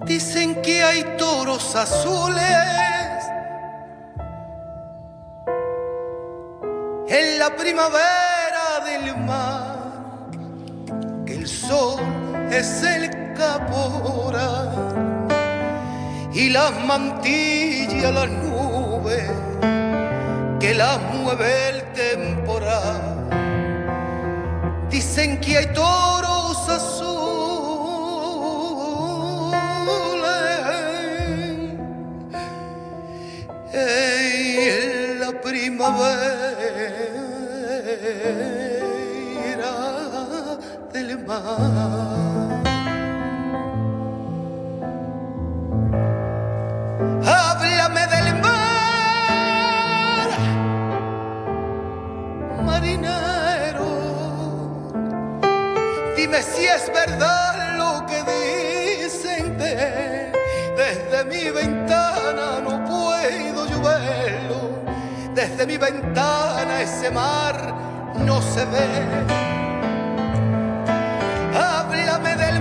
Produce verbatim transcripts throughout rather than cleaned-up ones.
Dicen que hay toros azules en la primavera del mar, que el sol es el caporal y las mantillas las nubes que las mueve el temporal. Dicen que hay toros azules en la primavera del mar. Háblame del mar, marinero. Dime si es verdad lo que dicen de, desde mi ventana no puedo yo verlo. Desde mi ventana ese mar no se ve. Háblame del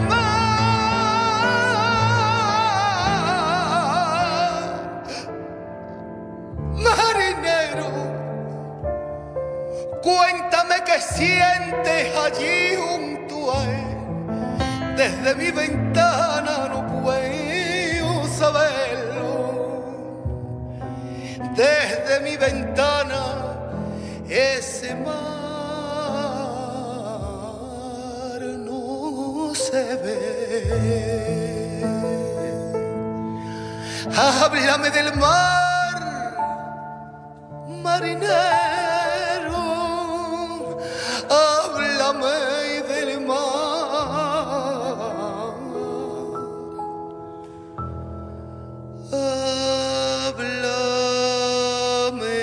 mar, marinero. Cuéntame qué sientes allí junto a él. Desde mi ventana no puedo saberlo. Desde mi ventana ese mar no se ve. Háblame del mar, marinero. Háblame del mar. Háblame.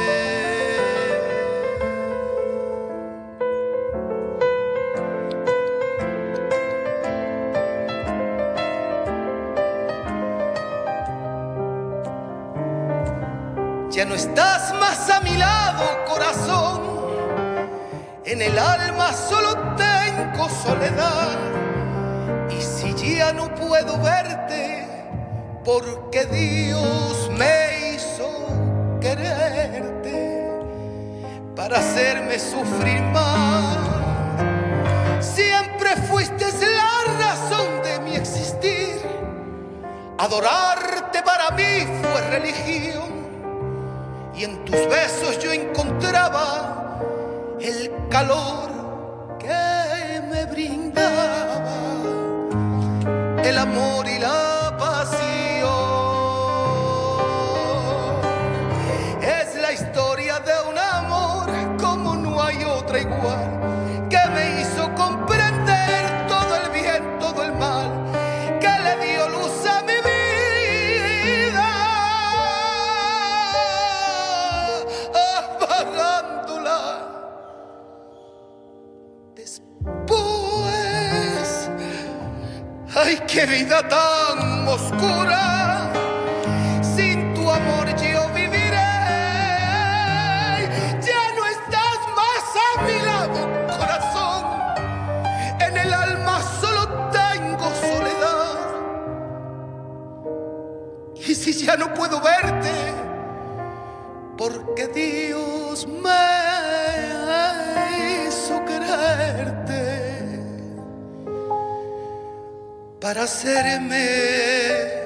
Ya no estás más a mi lado, corazón. En el alma solo tengo soledad. Y si ya no puedo verte, porque Dios me hizo quererte para hacerme sufrir más. Siempre fuiste la razón de mi existir. Adorarte para mí fue religión. Y en tus besos yo encontraba el calor que me brindaba el amor y la pasión. Es la historia de un amor como no hay otra igual, que me hizo comprender todo el bien, todo el mal, que le dio luz a mi vida, apagándola después. Ay, qué vida tan oscura. Sin tu amor yo viviré. Ya no estás más a mi lado, corazón. En el alma solo tengo soledad. Y si ya no puedo verte, porque Dios me hizo quererte para hacerme